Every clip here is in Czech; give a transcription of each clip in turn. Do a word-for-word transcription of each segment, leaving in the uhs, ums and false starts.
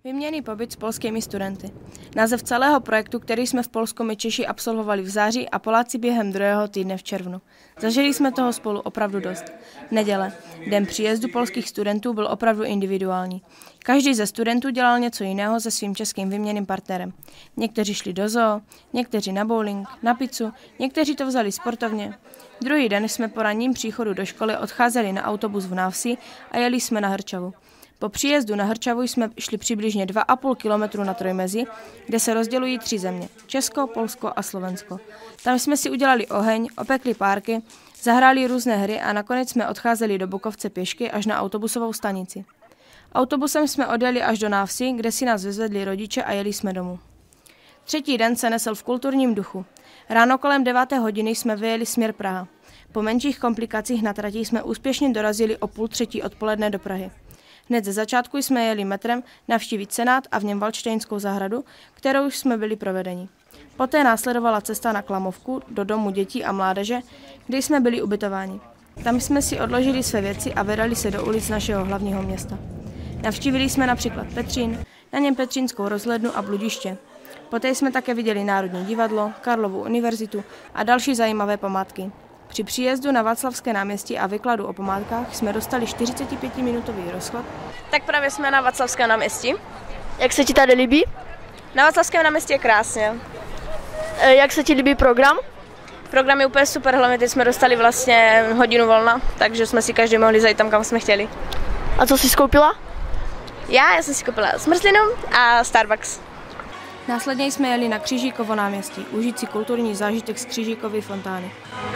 Výměnný pobyt s polskými studenty. Název celého projektu, který jsme v Polsku my Češi absolvovali v září a Poláci během druhého týdne v červnu. Zažili jsme toho spolu opravdu dost. Neděle, den příjezdu polských studentů, byl opravdu individuální. Každý ze studentů dělal něco jiného se svým českým výměnným partnerem. Někteří šli do zoo, někteří na bowling, na pizzu, někteří to vzali sportovně. Druhý den jsme po ranním příchodu do školy odcházeli na autobus v Návsi a jeli jsme na Hrčavu. Po příjezdu na Hrčavu jsme šli přibližně dva a půl kilometru na Trojmezí, kde se rozdělují tři země – Česko, Polsko a Slovensko. Tam jsme si udělali oheň, opekli párky, zahráli různé hry a nakonec jsme odcházeli do Bukovce pěšky až na autobusovou stanici. Autobusem jsme odjeli až do Návsi, kde si nás vyzvedli rodiče a jeli jsme domů. Třetí den se nesl v kulturním duchu. Ráno kolem deváté hodiny jsme vyjeli směr Praha. Po menších komplikacích na trati jsme úspěšně dorazili o půl třetí odpoledne do Prahy. Hned ze začátku jsme jeli metrem navštívit Senát a v něm Valdštejnskou zahradu, kterou jsme byli provedeni. Poté následovala cesta na Klamovku do domu dětí a mládeže, kde jsme byli ubytováni. Tam jsme si odložili své věci a vydali se do ulic našeho hlavního města. Navštívili jsme například Petřín, na něm Petřínskou rozhlednu a bludiště. Poté jsme také viděli Národní divadlo, Karlovu univerzitu a další zajímavé památky. Při příjezdu na Václavské náměstí a vykladu o památkách jsme dostali čtyřicetipětiminutový rozchod. Tak právě jsme na Václavském náměstí. Jak se ti tady líbí? Na Václavském náměstí je krásně. E, jak se ti líbí program? Program je úplně super, hlavně teď jsme dostali vlastně hodinu volna, takže jsme si každý mohli zajít tam, kam jsme chtěli. A co jsi skoupila? Já, já jsem si koupila zmrzlinu a Starbucks. Následně jsme jeli na Křížíkovo náměstí, užít si kulturní zážitek z Křížíkovy fontány.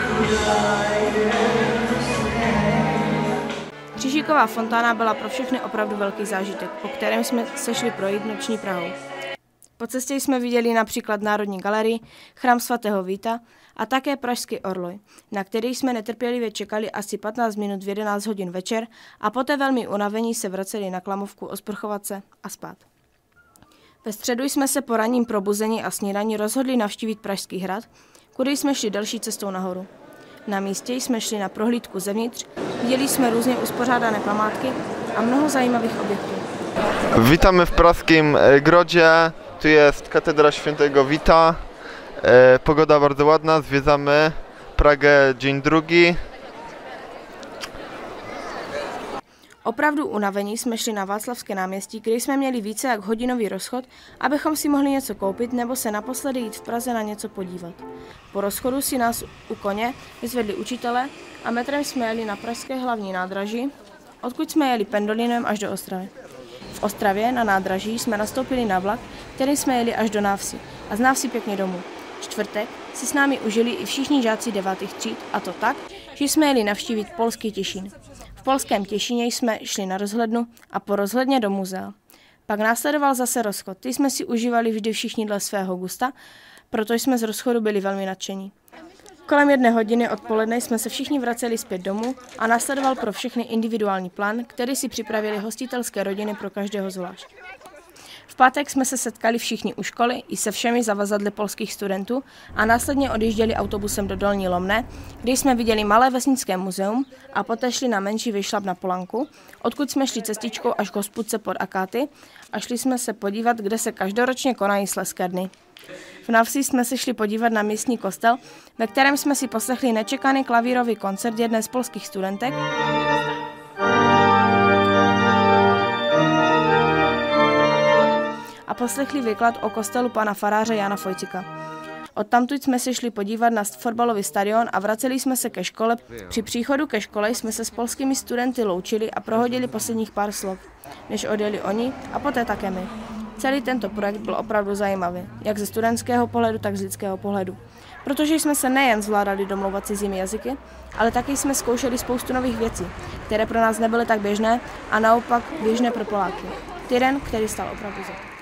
Křížíková fontána byla pro všechny opravdu velký zážitek, po kterém jsme se šli projít noční Prahou. Po cestě jsme viděli například Národní galerii, chrám svatého Víta a také pražský orloj, na který jsme netrpělivě čekali asi patnáct minut v jedenáct hodin večer a poté velmi unavení se vraceli na Klamovku osprchovat se a spát. Ve středu jsme se po ranním probuzení a snídani rozhodli navštívit Pražský hrad, kudy jsme šli další cestou nahoru. Na místě jsme šli na prohlídku zevnitř, viděli jsme různě uspořádané památky a mnoho zajímavých objektů. Witamy w praskim Grodzie, tu jest katedra świętego Wita, pogoda bardzo ładna, zwiedzamy Pragę dzień drugi. Opravdu unavení jsme šli na Václavské náměstí, kde jsme měli více jak hodinový rozchod, abychom si mohli něco koupit nebo se naposledy jít v Praze na něco podívat. Po rozchodu si nás u koně vyzvedli učitelé a metrem jsme jeli na pražské hlavní nádraží, odkud jsme jeli pendolinem až do Ostravy. V Ostravě na nádraží jsme nastoupili na vlak, který jsme jeli až do Návsi a z Návsi pěkně domů. Čtvrtek si s námi užili i všichni žáci devátých tříd, a to tak, že jsme jeli navštívit polský Těšín. V polském Těšíně jsme šli na rozhlednu a po rozhledně do muzea. Pak následoval zase rozchod. Ty jsme si užívali vždy všichni dle svého gusta, protože jsme z rozchodu byli velmi nadšení. Kolem jedné hodiny odpoledne jsme se všichni vraceli zpět domů a následoval pro všechny individuální plán, který si připravili hostitelské rodiny pro každého zvlášť. V pátek jsme se setkali všichni u školy i se všemi zavazadly polských studentů a následně odjížděli autobusem do Dolní Lomné, kde jsme viděli malé vesnické muzeum a poté šli na menší vyšlap na Polanku, odkud jsme šli cestičkou až k hospůdce pod Akáty a šli jsme se podívat, kde se každoročně konají Slezské dny. V Návsi jsme se šli podívat na místní kostel, ve kterém jsme si poslechli nečekaný klavírový koncert jedné z polských studentek a poslechli výklad o kostelu pana faráře Jana Fojcika. Odtamtud jsme se šli podívat na fotbalový stadion a vraceli jsme se ke škole. Při příchodu ke škole jsme se s polskými studenty loučili a prohodili posledních pár slov, než odjeli oni a poté také my. Celý tento projekt byl opravdu zajímavý, jak ze studentského pohledu, tak z lidského pohledu. Protože jsme se nejen zvládali domlouvat cizími jazyky, ale taky jsme zkoušeli spoustu nových věcí, které pro nás nebyly tak běžné a naopak běžné pro Poláky. Týden, který stál opravdu za to.